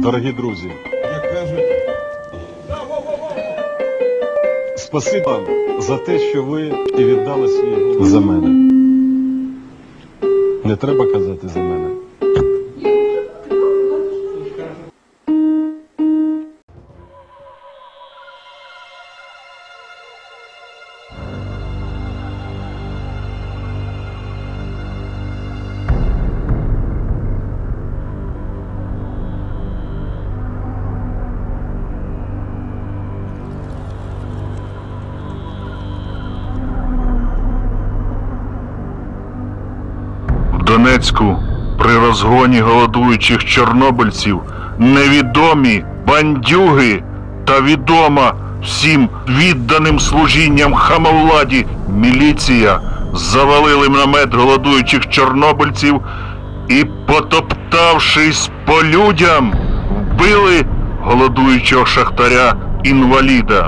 Дорогі друзі, як кажуть, спасибі вам за те, що ви і віддали свій голос за мене. Не треба казати за мене. В Донецьку при розгоні голодуючих чорнобильців невідомі бандюги та відома всім відданим служінням хамовладі міліція завалили намет голодуючих чорнобильців і, потоптавшись по людям, вбили голодуючого шахтаря-інваліда.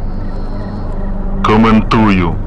Коментую.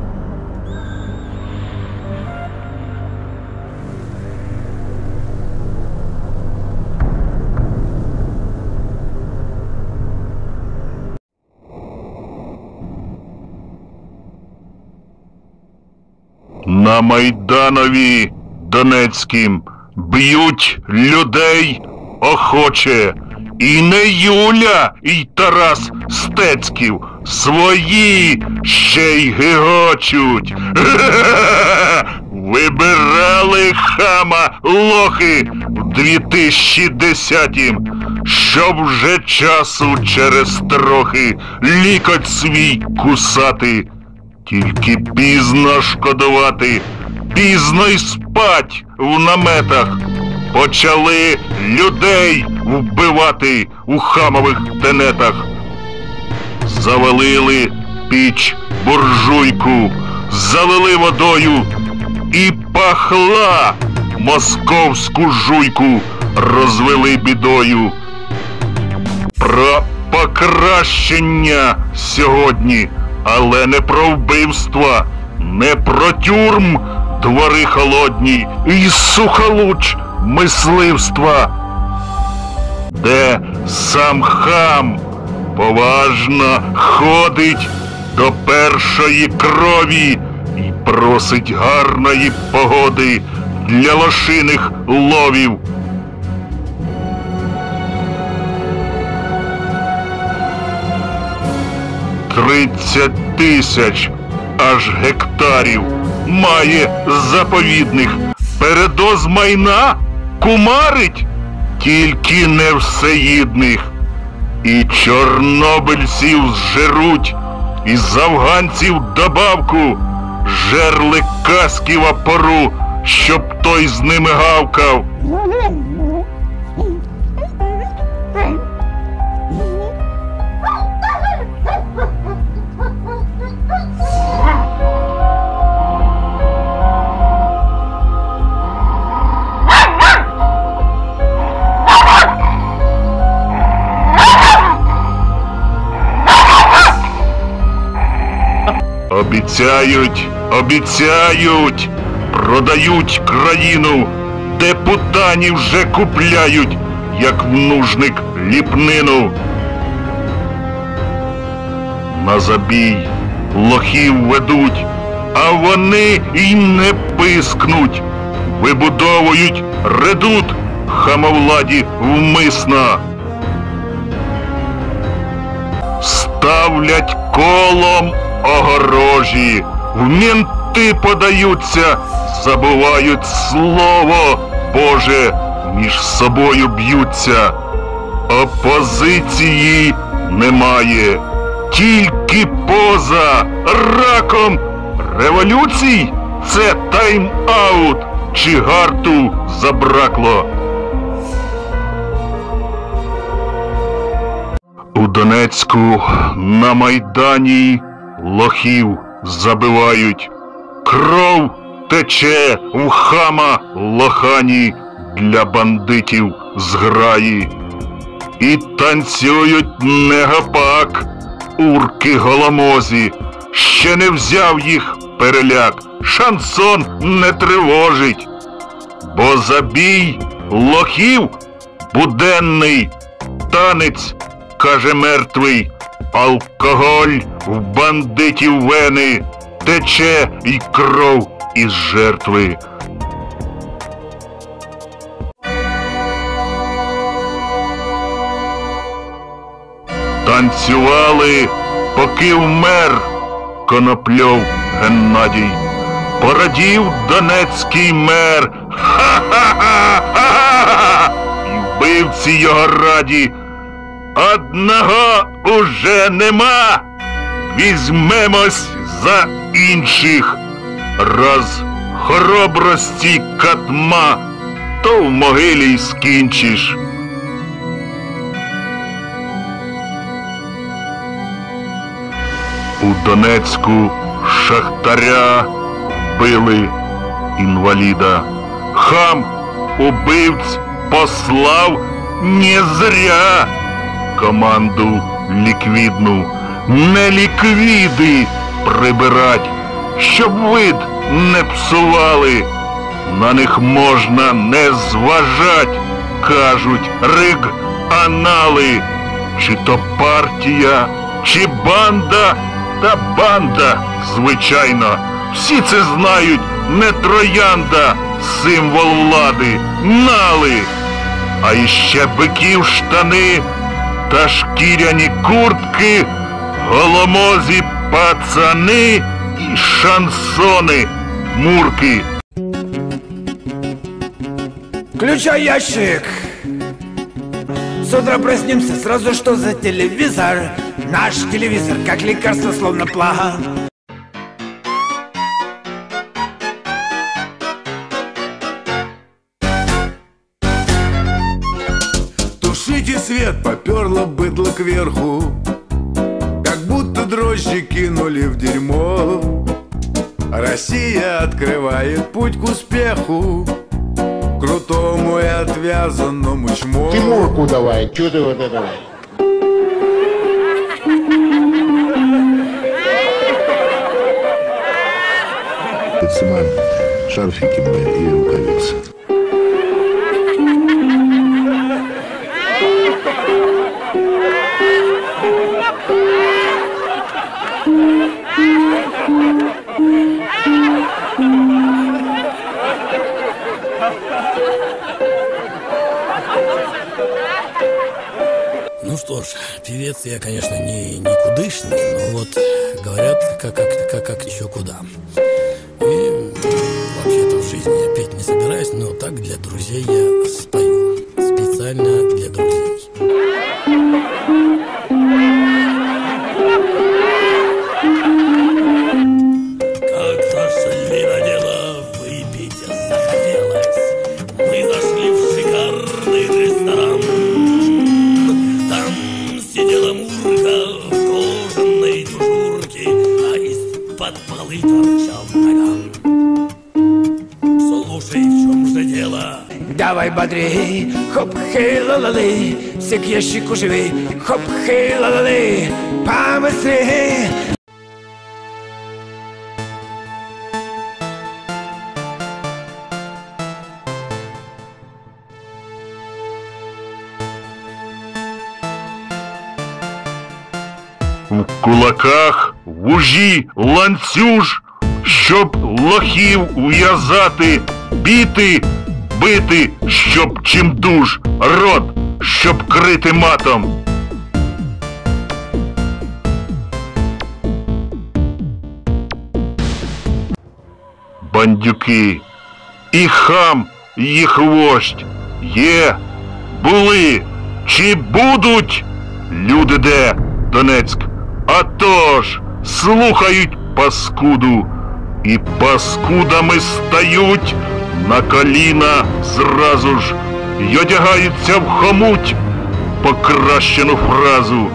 На Майданові Донецьким б'ють людей охоче. І не Юля, і Тарас Стецьків. Свої ще й гигочуть. Вибирали хама лохи в 2010-м, щоб вже часу через трохи лікоть свій кусати. Тільки пізно шкодувати, пізно й спать в наметах. Почали людей вбивати у хамових тенетах. Завалили піч буржуйку, залили водою і пахла московську жуйку розвели бідою. Про покращення сьогодні, але не про вбивства, не про тюрм, двори холодні і сухолуч мисливства, де сам хам поважно ходить до першої крові і просить гарної погоди для лошиних ловів. «30 тисяч аж гектарів має заповідних, передоз майна кумарить, тільки не всеїдних. І чорнобильців зжеруть, і з афганців добавку, жерли Касківа пору, щоб той з ними гавкав». Обіцяють, обіцяють, продають країну, депутатів вже купляють, як в нужник ліпнину. На забій лохів ведуть, а вони й не пискнуть. Вибудовують редут хамовладі вмисно. Ставлять колом огорожі, в мінти подаються, забувають слово Боже, між собою б'ються. Опозиції немає, тільки поза раком революцій. Це тайм-аут, чи гарту забракло. У Донецьку на Майдані лохів забивають. Кров тече в хама лохані для бандитів зграї. І танцюють не гапак, урки голомозі. Ще не взяв їх переляк, шансон не тривожить. Бо забій лохів буденний танець, каже мертвий, алкоголь в бандитів вени, тече й кров із жертви. Танцювали, поки вмер Конопльов Геннадій. Порадів донецький мер, ха-ха-ха-ха-ха! І вбивці його раді. Одного уже нема, візьмемось за інших. Раз хоробрості катма, то в могилі й скінчиш. У Донецьку шахтаря вбили інваліда. Хам убивць послав не зря. Команду ліквідну, не ліквіди прибирать, щоб вид не псували. На них можна не зважать, кажуть риг-анали. Чи то партія, чи банда, та банда, звичайно. Всі це знають, не троянда, символ влади, нали. А іще биків штани та шкіряні куртки, голомозі пацани і шансони, мурки. Включай ящик. С утра проснемся, сразу что за телевизор? Наш телевизор, как лекарство, словно плага. Тушите свет, поперло быдло кверху, как будто дрожжи кинули в дерьмо. Россия открывает путь к успеху, крутому и отвязанному чмо. Тимурку давай, чё ты вот это? Снимаем шарфики мы и рукавицы. Ну что ж, певец я, конечно, не никудышный, но вот говорят, как еще куда. И вообще-то в жизни я петь не собираюсь, но так для друзей я спою. Специально для друзей. Как-то шли на дело, выпить захотелось. Мы зашли в шикарный ресторан. Там сидела Мурка в кожаной тужурке, а из-под полы торчал наган. Слушай, в чем же дело? Давай бодрей, хоп, хей, ла-ла-лей. Все к ящику живей, хоп, хей, ла-ла-лей. Побыстрей. В кулаках вужі ланцюж, щоб лохів ув'язати, біти, бити, щоб чимдуж, рот, щоб крити матом. Бандюки, і хам, їх вождь, є, були, чи будуть люди де, Донецьк? А тож, слухають паскуду, і паскудами стають на коліна зразу ж, й одягаються в хомуть покращену фразу.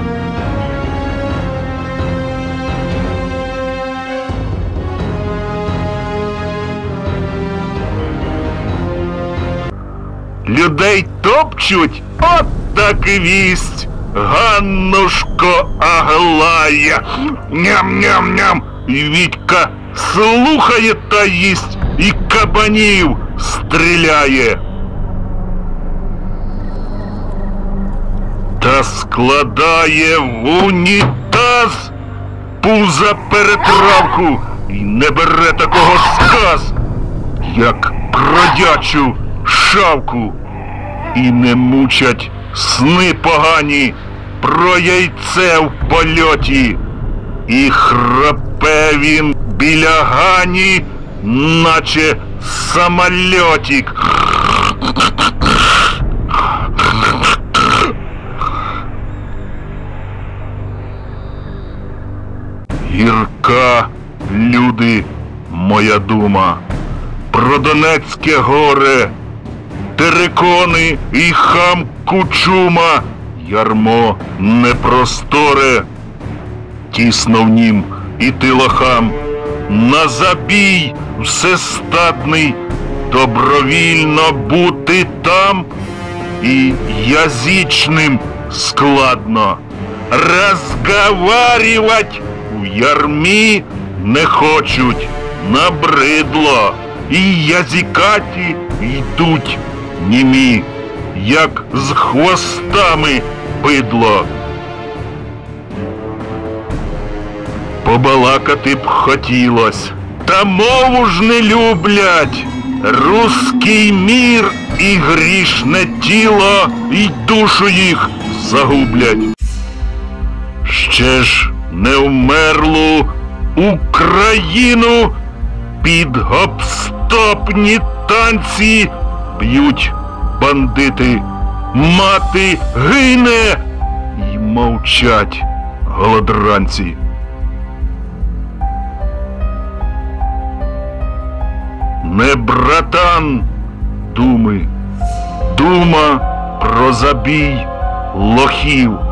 Людей топчуть, от так і вість. Ганнушко Аглая, ням-ням-ням, і Вітька слухає та їсть, і кабанів стріляє. та складає в унітаз пуза перетравку і не бере такого сказ, як бродячу шавку. І не мучать сни погані про яйце в польоті, і храпе він біля гані, наче самольотик. Гірка, люди, моя дума, про Донецьке горе, терикони і хам Кучума, ярмо непросторе, тісно в нім іти лохам, на забій всестатний, добровільно бути там, і язичним складно розговарювать у ярмі не хочуть, набридло, і язикаті йдуть німі, як з хвостами бидло. Побалакати б хотілось, та мову ж не люблять. Руський мір і грішне тіло, і душу їх загублять. Ще ж не вмерлу Україну під гопстопні танці б'ють бандити. Мати гине, й мовчать голодранці. Не братан думи, дума про забій лохів.